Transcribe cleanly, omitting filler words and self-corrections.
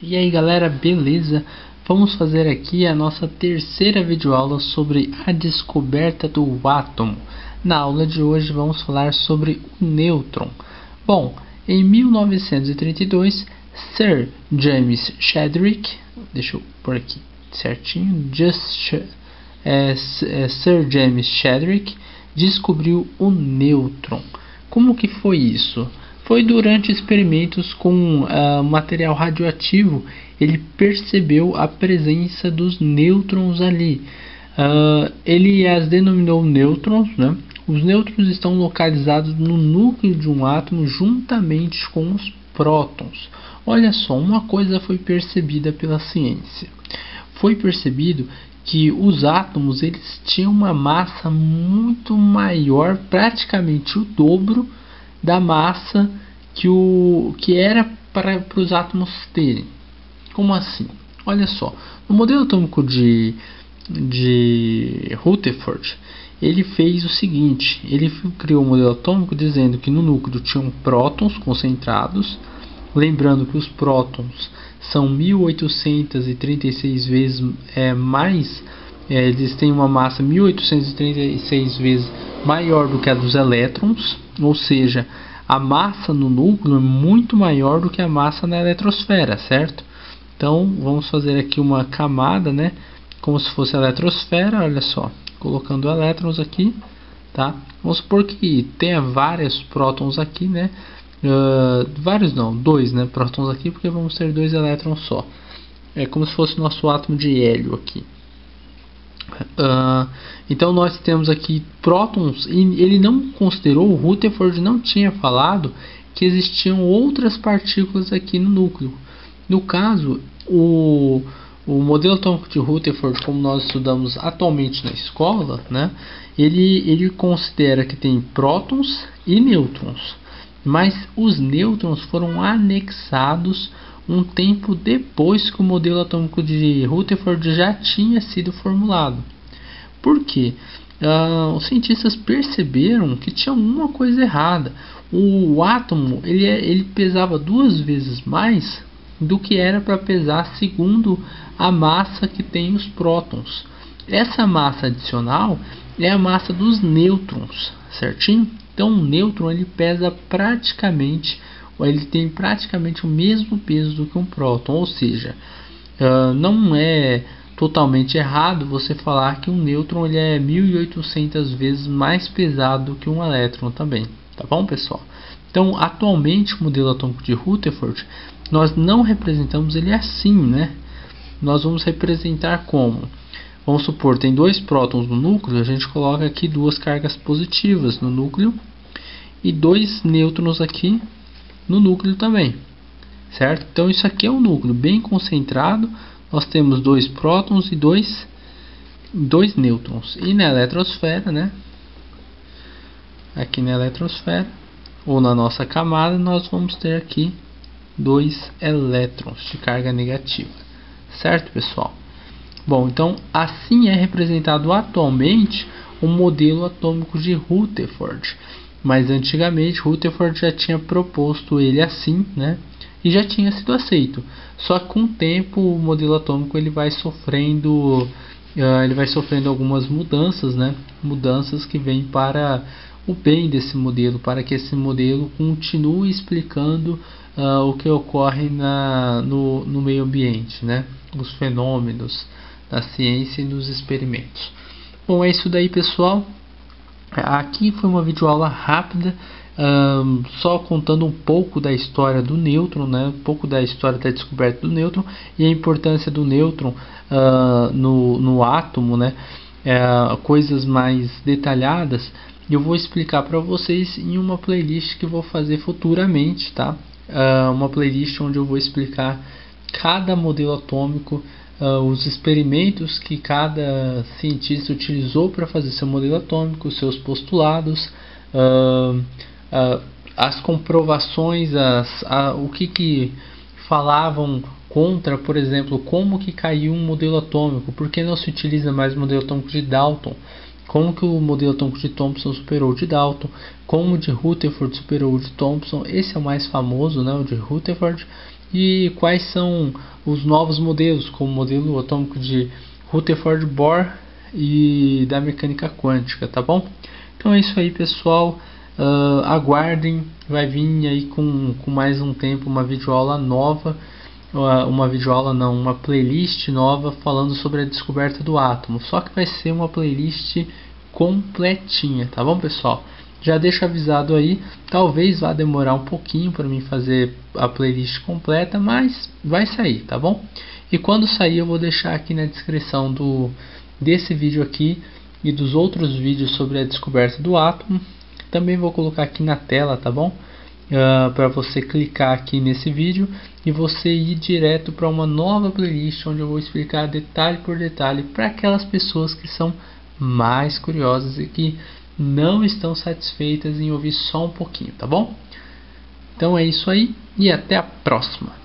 E aí galera, beleza? Vamos fazer aqui a nossa terceira videoaula sobre a descoberta do átomo. Na aula de hoje vamos falar sobre o nêutron. Bom, em 1932, Sir James Chadwick, deixa eu pôr aqui certinho, Sir James Chadwick descobriu o nêutron. Como que foi isso? Foi durante experimentos com material radioativo. Ele percebeu a presença dos nêutrons ali. Ele as denominou nêutrons, né? Os nêutrons estão localizados no núcleo de um átomo juntamente com os prótons. Olha só, uma coisa foi percebida pela ciência. Foi percebido que os átomos eles tinham uma massa muito maior, praticamente o dobro da massa que era para os átomos terem. Como assim? Olha só, no modelo atômico de Rutherford, ele fez o seguinte: ele criou um modelo atômico dizendo que no núcleo tinham prótons concentrados, lembrando que os prótons são 1836 vezes mais, eles têm uma massa 1836 vezes maior do que a dos elétrons, ou seja, a massa no núcleo é muito maior do que a massa na eletrosfera, certo? Então vamos fazer aqui uma camada, né, como se fosse a eletrosfera, olha só, colocando elétrons aqui, tá? Vamos supor que tenha vários prótons aqui, né? Vários não, dois, né, prótons aqui, porque vamos ter dois elétrons só. É como se fosse o nosso átomo de hélio aqui. Então nós temos aqui prótons, e ele não considerou, o Rutherford não tinha falado que existiam outras partículas aqui no núcleo. No caso, o modelo atômico de Rutherford, como nós estudamos atualmente na escola, né, ele considera que tem prótons e nêutrons, mas os nêutrons foram anexados um tempo depois que o modelo atômico de Rutherford já tinha sido formulado. Por quê? Os cientistas perceberam que tinha uma coisa errada. O átomo ele pesava 2 vezes mais do que era para pesar segundo a massa que tem os prótons. Essa massa adicional é a massa dos nêutrons, certinho? Então o nêutron ele pesa praticamente, ele tem praticamente o mesmo peso do que um próton, ou seja, não é totalmente errado você falar que um nêutron ele é 1800 vezes mais pesado que um elétron também, tá bom, pessoal? Então, atualmente o modelo atômico de Rutherford nós não representamos ele assim, né? Nós vamos representar como? Vamos supor, tem 2 prótons no núcleo, a gente coloca aqui 2 cargas positivas no núcleo e 2 nêutrons aqui no núcleo também, certo? Então isso aqui é um núcleo bem concentrado, nós temos 2 prótons e 2 nêutrons. E na eletrosfera, né? Aqui na eletrosfera, ou na nossa camada, nós vamos ter aqui 2 elétrons de carga negativa, certo, pessoal? Bom, então assim é representado atualmente o modelo atômico de Rutherford. Mas antigamente Rutherford já tinha proposto ele assim, né? E já tinha sido aceito. Só que com o tempo o modelo atômico ele vai sofrendo algumas mudanças, né? Mudanças que vêm para o bem desse modelo, para que esse modelo continue explicando o que ocorre no meio ambiente, né? Os fenômenos da ciência e dos experimentos. Bom, é isso daí, pessoal. Aqui foi uma videoaula rápida, só contando um pouco da história do nêutron, né? Um pouco da história da descoberta do nêutron e a importância do nêutron no átomo, né? Coisas mais detalhadas eu vou explicar para vocês em uma playlist que vou fazer futuramente, tá? Uma playlist onde eu vou explicar cada modelo atômico, os experimentos que cada cientista utilizou para fazer seu modelo atômico, seus postulados, as comprovações, o que falavam contra, por exemplo, como que caiu um modelo atômico, por que não se utiliza mais o modelo atômico de Dalton, como que o modelo atômico de Thomson superou o de Dalton, como o de Rutherford superou o de Thomson. Esse é o mais famoso, né, o de Rutherford. e quais são os novos modelos, como o modelo atômico de Rutherford Bohr e da mecânica quântica, tá bom? Então é isso aí, pessoal. Aguardem, vai vir aí com mais um tempo uma videoaula nova, uma playlist nova falando sobre a descoberta do átomo, só que vai ser uma playlist completinha, tá bom, pessoal? Já deixo avisado aí, talvez vá demorar um pouquinho para mim fazer a playlist completa, mas vai sair, tá bom? E quando sair eu vou deixar aqui na descrição desse vídeo aqui e dos outros vídeos sobre a descoberta do átomo. Também vou colocar aqui na tela, tá bom? Para você clicar aqui nesse vídeo e você ir direto para uma nova playlist onde eu vou explicar detalhe por detalhe para aquelas pessoas que são mais curiosas e que não estão satisfeitas em ouvir só um pouquinho, tá bom? Então é isso aí e até a próxima!